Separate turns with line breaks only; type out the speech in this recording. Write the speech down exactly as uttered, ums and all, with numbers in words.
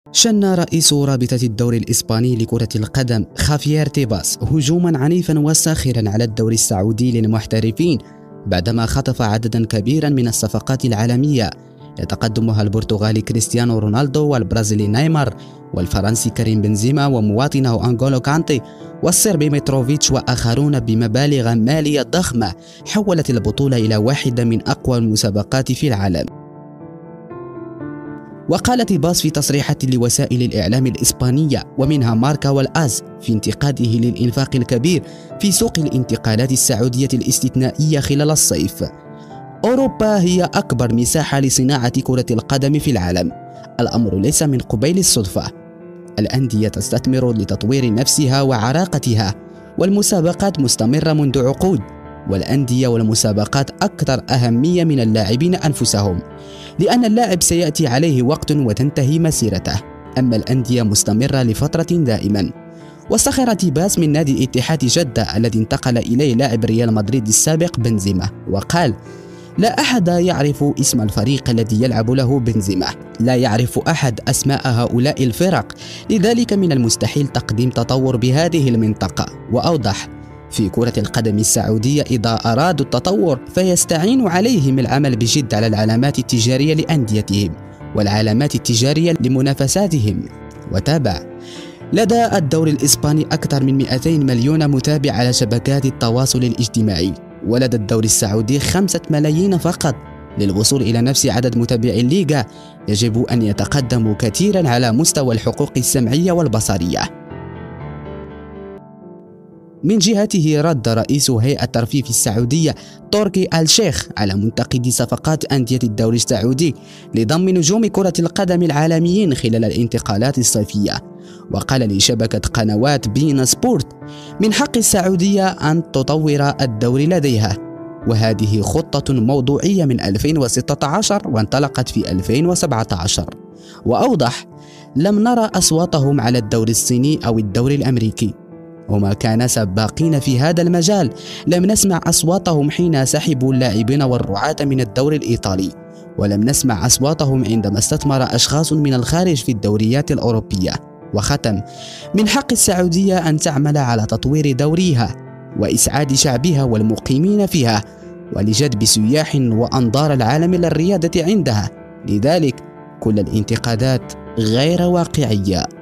شن رئيس رابطة الدوري الإسباني لكرة القدم خافيير تيباس هجوما عنيفا وساخرا على الدوري السعودي للمحترفين بعدما خطف عددا كبيرا من الصفقات العالمية يتقدمها البرتغالي كريستيانو رونالدو والبرازيلي نيمار والفرنسي كريم بنزيما ومواطنه أنغولو كانتي والصربي متروفيتش وآخرون بمبالغ مالية ضخمة حولت البطولة إلى واحدة من أقوى المسابقات في العالم. وقال تيباس في تصريحات لوسائل الإعلام الإسبانية ومنها ماركا والآز في انتقاده للإنفاق الكبير في سوق الانتقالات السعودية الاستثنائية خلال الصيف: أوروبا هي أكبر مساحة لصناعة كرة القدم في العالم. الأمر ليس من قبيل الصدفة. الأندية تستثمر لتطوير نفسها وعراقتها، والمسابقات مستمرة منذ عقود، والأندية والمسابقات أكثر أهمية من اللاعبين أنفسهم، لأن اللاعب سيأتي عليه وقت وتنتهي مسيرته، أما الأندية مستمرة لفترة دائما. واستخر تيباس من نادي الاتحاد جدة الذي انتقل إليه لاعب ريال مدريد السابق بنزيما، وقال: لا أحد يعرف اسم الفريق الذي يلعب له بنزيما، لا يعرف أحد أسماء هؤلاء الفرق، لذلك من المستحيل تقديم تطور بهذه المنطقة. وأوضح: في كرة القدم السعودية إذا أرادوا التطور فيستعين عليهم العمل بجد على العلامات التجارية لأنديتهم والعلامات التجارية لمنافساتهم. وتابع: لدى الدوري الإسباني أكثر من مئتين مليون متابع على شبكات التواصل الاجتماعي، ولدى الدوري السعودي خمسة ملايين فقط. للوصول إلى نفس عدد متابعي الليغا يجب أن يتقدموا كثيرا على مستوى الحقوق السمعية والبصرية. من جهته رد رئيس هيئة الترفيه السعودية تركي آل شيخ على منتقدي صفقات أندية الدوري السعودي لضم نجوم كرة القدم العالميين خلال الانتقالات الصيفية، وقال لشبكة قنوات بين سبورت: من حق السعودية أن تطور الدوري لديها، وهذه خطة موضوعية من ألفين وستة عشر وانطلقت في ألفين وسبعة عشر. وأوضح: لم نرى أصواتهم على الدوري الصيني أو الدوري الأمريكي، هما كانا سباقين في هذا المجال، لم نسمع أصواتهم حين سحبوا اللاعبين والرعاة من الدوري الإيطالي، ولم نسمع أصواتهم عندما استثمر أشخاص من الخارج في الدوريات الأوروبية. وختم: من حق السعودية أن تعمل على تطوير دوريها وإسعاد شعبها والمقيمين فيها، ولجذب سياح وأنظار العالم للرياضة عندها، لذلك كل الانتقادات غير واقعية.